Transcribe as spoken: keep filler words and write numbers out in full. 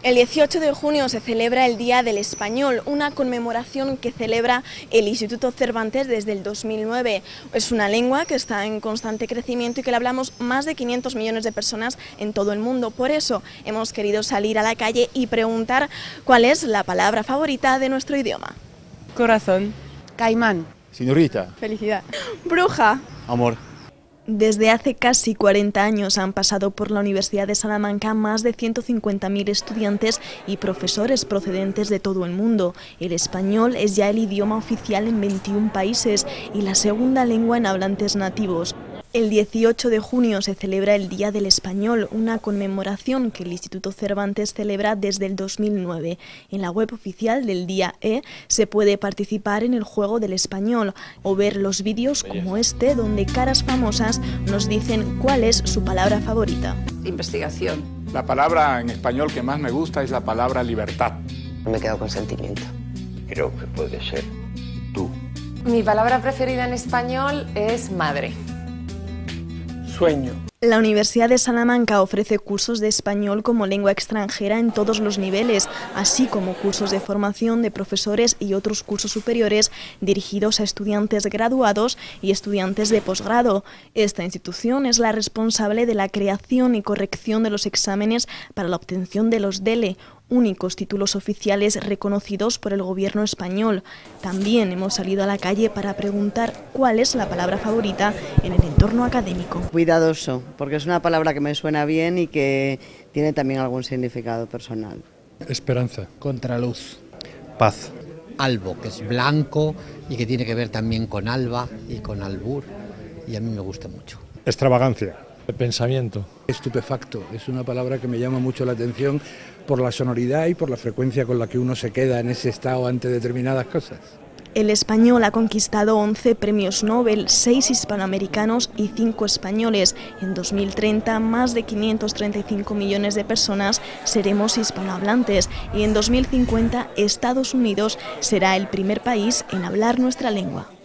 El dieciocho de junio se celebra el Día del Español, una conmemoración que celebra el Instituto Cervantes desde el dos mil nueve. Es una lengua que está en constante crecimiento y que la hablamos más de quinientos millones de personas en todo el mundo. Por eso hemos querido salir a la calle y preguntar cuál es la palabra favorita de nuestro idioma. Corazón. Caimán. Señorita. Felicidad. Bruja. Amor. Desde hace casi cuarenta años han pasado por la Universidad de Salamanca más de ciento cincuenta mil estudiantes y profesores procedentes de todo el mundo. El español es ya el idioma oficial en veintiún países y la segunda lengua en hablantes nativos. El dieciocho de junio se celebra el Día del Español, una conmemoración que el Instituto Cervantes celebra desde el dos mil nueve. En la web oficial del Día E se puede participar en el juego del español o ver los vídeos como este, donde caras famosas nos dicen cuál es su palabra favorita. Investigación. La palabra en español que más me gusta es la palabra libertad. Me quedo con sentimiento. Creo que puede ser tú. Mi palabra preferida en español es madre. Sueño. La Universidad de Salamanca ofrece cursos de español como lengua extranjera en todos los niveles, así como cursos de formación de profesores y otros cursos superiores dirigidos a estudiantes graduados y estudiantes de posgrado. Esta institución es la responsable de la creación y corrección de los exámenes para la obtención de los D E L E, únicos títulos oficiales reconocidos por el gobierno español. También hemos salido a la calle para preguntar cuál es la palabra favorita en el entorno académico. Cuidadoso, porque es una palabra que me suena bien y que tiene también algún significado personal. Esperanza. Contraluz. Paz. Albo, que es blanco y que tiene que ver también con alba y con albur, y a mí me gusta mucho. Extravagancia. Pensamiento. Estupefacto, es una palabra que me llama mucho la atención por la sonoridad y por la frecuencia con la que uno se queda en ese estado ante determinadas cosas. El español ha conquistado once premios Nobel, seis hispanoamericanos y cinco españoles. En dos mil treinta, más de quinientos treinta y cinco millones de personas seremos hispanohablantes y en dos mil cincuenta Estados Unidos será el primer país en hablar nuestra lengua.